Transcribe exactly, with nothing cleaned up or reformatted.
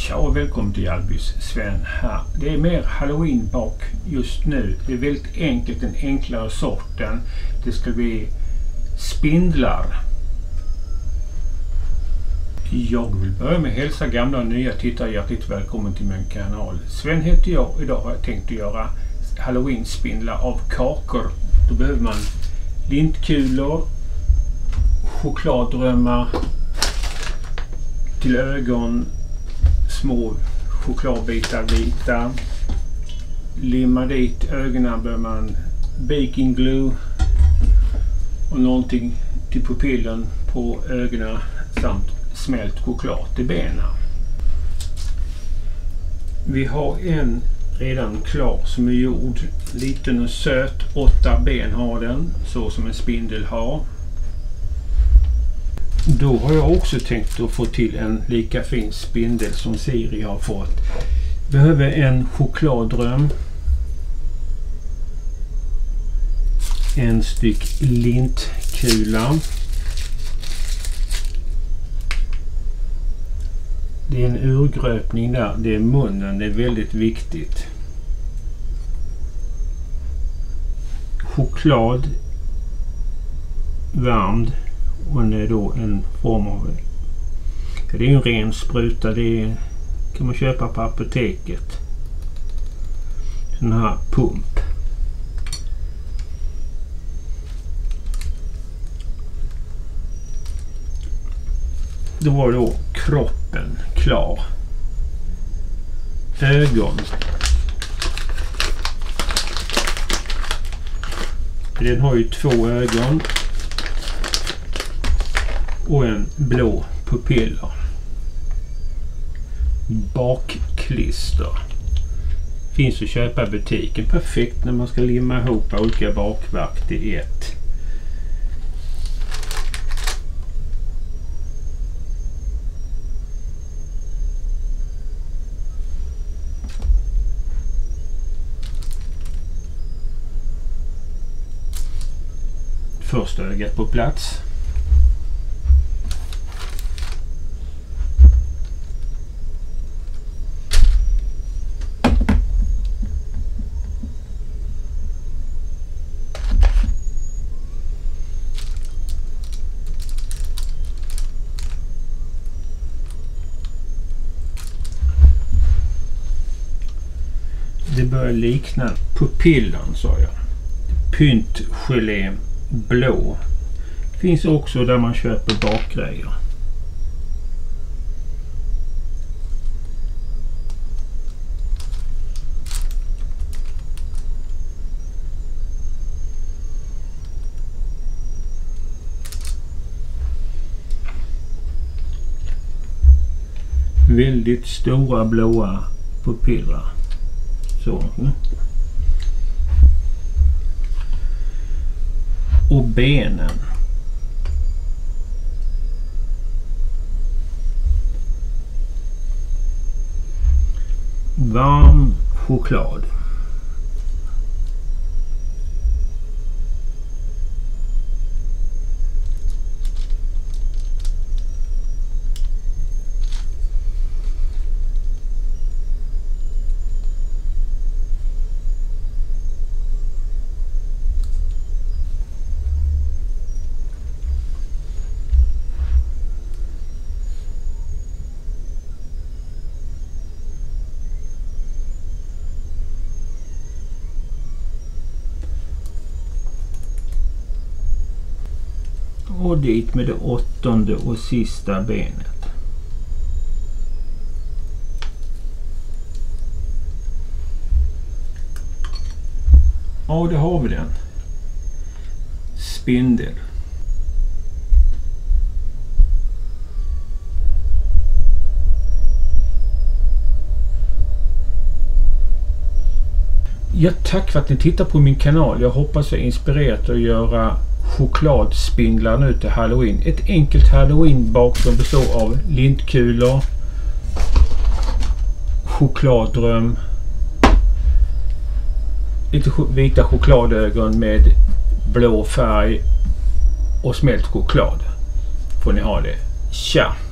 Tja och välkommen till Albys Sven här. Det är mer Halloween bak just nu. Det är väldigt enkelt, den enklare sorten. Det ska bli spindlar. Jag vill börja med att hälsa gamla och nya tittare hjärtligt välkommen till min kanal. Sven heter jag och idag har jag tänkt att göra Halloween spindlar av kakor. Då behöver man lintkulor, chokladdrömmar till ögon, små chokladbitar vita. Limma dit ögonen behöver man baking glue och någonting till pupillen på ögonen samt smält choklad till benen. Vi har en redan klar som är gjord, liten och söt, åtta ben har den, så som en spindel har. Då har jag också tänkt att få till en lika fin spindel som Siri har fått. Behöver en chokladdröm, en styck lintkula, det är en urgröpning där, det är munnen, det är väldigt viktigt. Choklad varmd. Och det är då en form av, det är ju en ren spruta, det är, kan man köpa på apoteket. Sån här pump. Då var då kroppen klar. Ögon. Den har ju två ögon. Och en blå pupiller. Bakklister. Finns att köpa i butiken. Perfekt när man ska limma ihop olika bakverk till ett. Första ögat på plats. Det börjar likna pupillen, sa jag. Pyntgelé blå. Finns också där man köper bakgrejer. Väldigt stora blåa pupiller. Så. Och benen. Varm choklad. Och dit med det åttonde och sista benet. Ja, det har vi den. Spindel. Ja, tack för att ni tittar på min kanal. Jag hoppas jag inspirerat att göra chokladspindlar nu till Halloween. Ett enkelt Halloween bak som består av lintkulor, chokladdröm, lite vita chokladögon med blå färg och smält choklad. Får ni ha det. Tja!